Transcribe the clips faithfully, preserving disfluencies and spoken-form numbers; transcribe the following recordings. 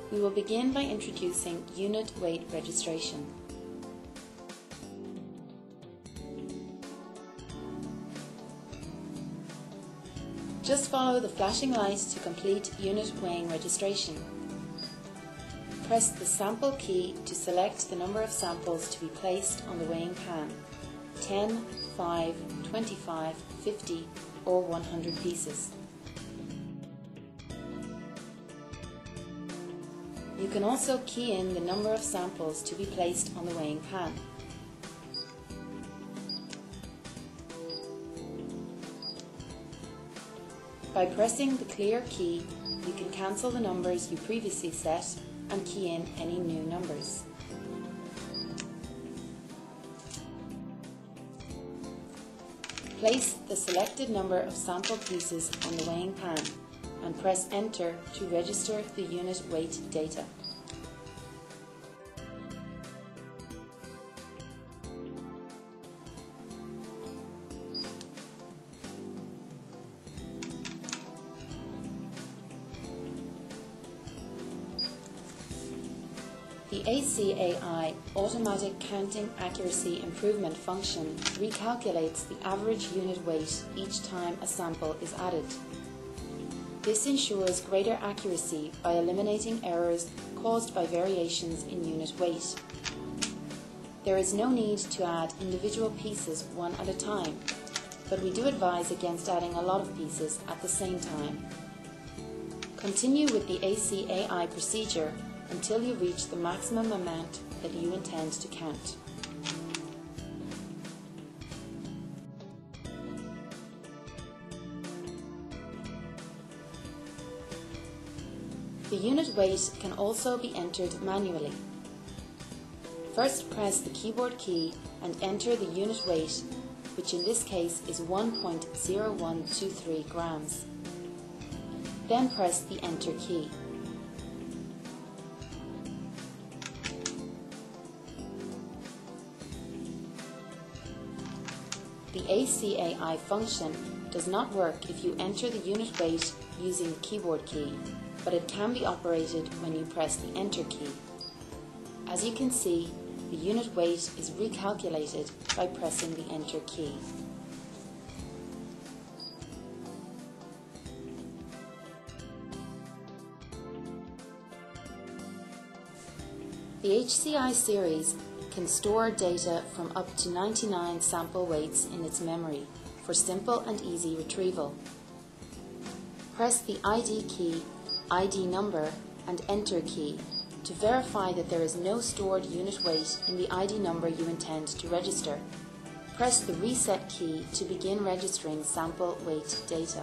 We will begin by introducing unit weight registration. Just follow the flashing light to complete unit weighing registration. Press the sample key to select the number of samples to be placed on the weighing pan, ten, five, twenty-five, fifty or one hundred pieces. You can also key in the number of samples to be placed on the weighing pan. By pressing the clear key, you can cancel the numbers you previously set and key in any new numbers. Place the selected number of sample pieces on the weighing pan and press Enter to register the unit weight data. The A C A I Automatic Counting Accuracy Improvement function recalculates the average unit weight each time a sample is added. This ensures greater accuracy by eliminating errors caused by variations in unit weight. There is no need to add individual pieces one at a time, but we do advise against adding a lot of pieces at the same time. Continue with the A C A I procedure until you reach the maximum amount that you intend to count. The unit weight can also be entered manually. First, press the keyboard key and enter the unit weight, which in this case is one point zero one two three grams. Then press the Enter key. The A C A I function does not work if you enter the unit weight using the keyboard key, but it can be operated when you press the Enter key. As you can see, the unit weight is recalculated by pressing the Enter key. The H C I series can store data from up to ninety-nine sample weights in its memory for simple and easy retrieval. Press the I D key, I D number and Enter key to verify that there is no stored unit weight in the I D number you intend to register. Press the Reset key to begin registering sample weight data.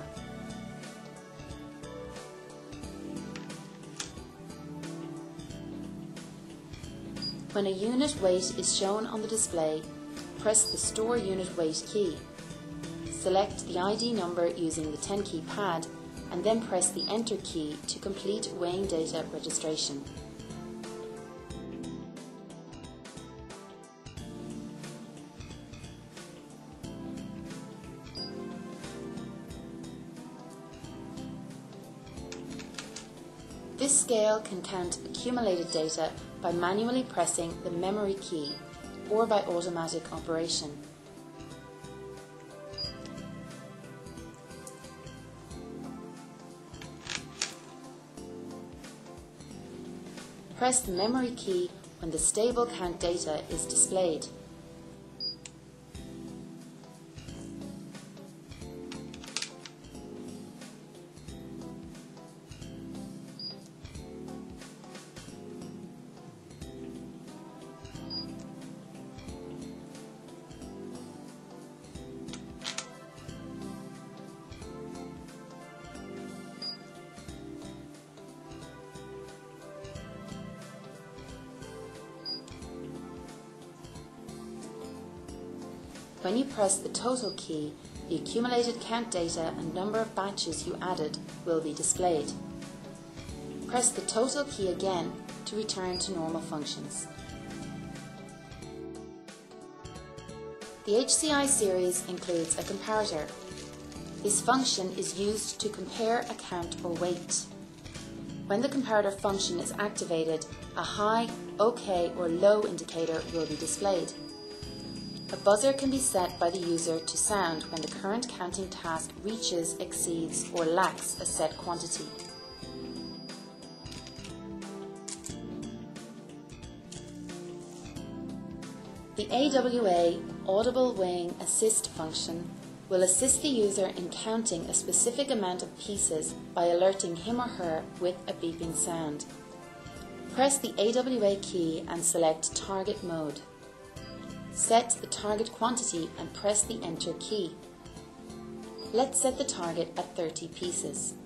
When a unit weight is shown on the display, press the Store Unit Weight key. Select the I D number using the ten key pad and then press the Enter key to complete weighing data registration. This scale can count accumulated data by manually pressing the memory key or by automatic operation. Press the memory key when the stable count data is displayed. When you press the Total key, the accumulated count data and number of batches you added will be displayed. Press the Total key again to return to normal functions. The H C I series includes a comparator. This function is used to compare a count or weight. When the comparator function is activated, a high, OK or low indicator will be displayed. A buzzer can be set by the user to sound when the current counting task reaches, exceeds or lacks a set quantity. The A W A Audible Weighing Assist function will assist the user in counting a specific amount of pieces by alerting him or her with a beeping sound. Press the A W A key and select Target Mode. Set the target quantity and press the Enter key. Let's set the target at thirty pieces.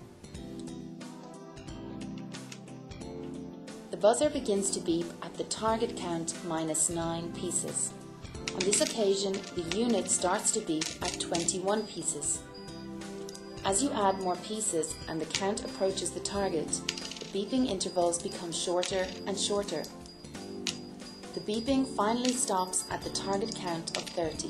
The buzzer begins to beep at the target count minus nine pieces. On this occasion, the unit starts to beep at twenty-one pieces. As you add more pieces and the count approaches the target, the beeping intervals become shorter and shorter. The beeping finally stops at the target count of thirty.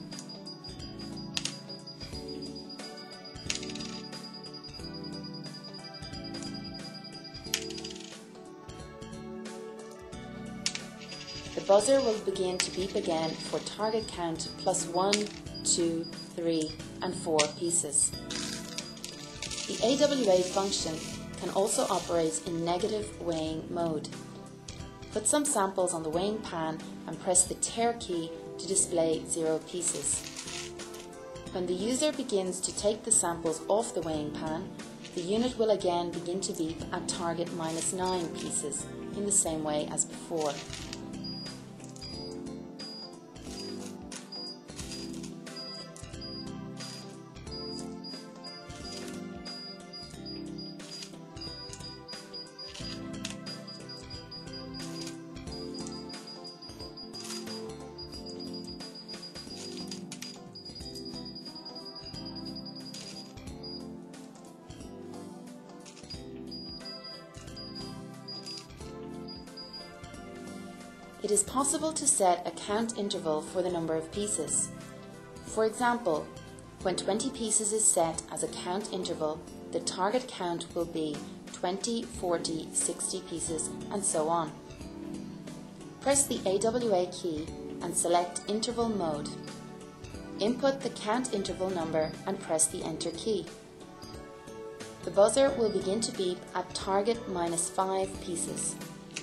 The buzzer will begin to beep again for target count plus one, two, three and four pieces. The A W A function can also operate in negative weighing mode. Put some samples on the weighing pan and press the Tear key to display zero pieces. When the user begins to take the samples off the weighing pan, the unit will again begin to beep at target minus nine pieces in the same way as before. It is possible to set a count interval for the number of pieces. For example, when twenty pieces is set as a count interval, the target count will be twenty, forty, sixty pieces and so on. Press the A W A key and select Interval Mode. Input the count interval number and press the Enter key. The buzzer will begin to beep at target minus five pieces.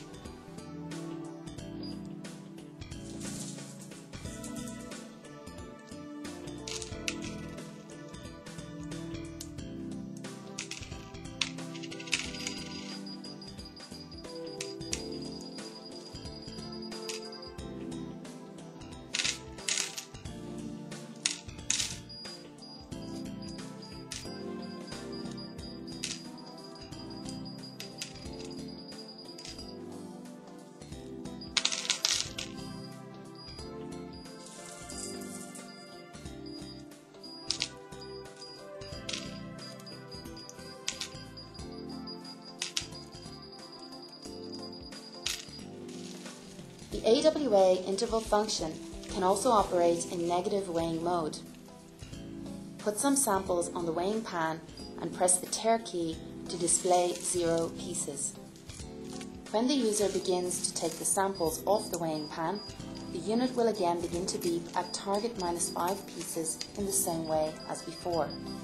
The A W A interval function can also operate in negative weighing mode. Put some samples on the weighing pan and press the Tear key to display zero pieces. When the user begins to take the samples off the weighing pan, the unit will again begin to beep at target minus five pieces in the same way as before.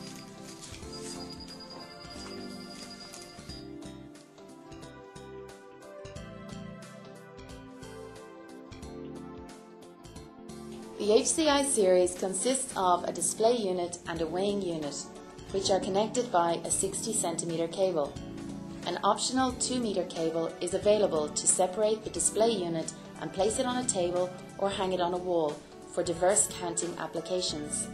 The H C I series consists of a display unit and a weighing unit, which are connected by a sixty centimeter cable. An optional two meter cable is available to separate the display unit and place it on a table or hang it on a wall for diverse counting applications.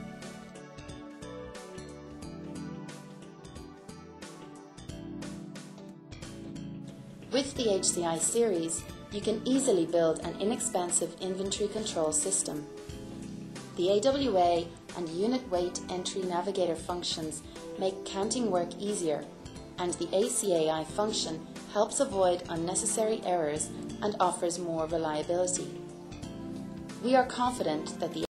With the H C I series, you can easily build an inexpensive inventory control system. The A W A and unit weight entry Navigator functions make counting work easier, and the A C A I function helps avoid unnecessary errors and offers more reliability. We are confident that the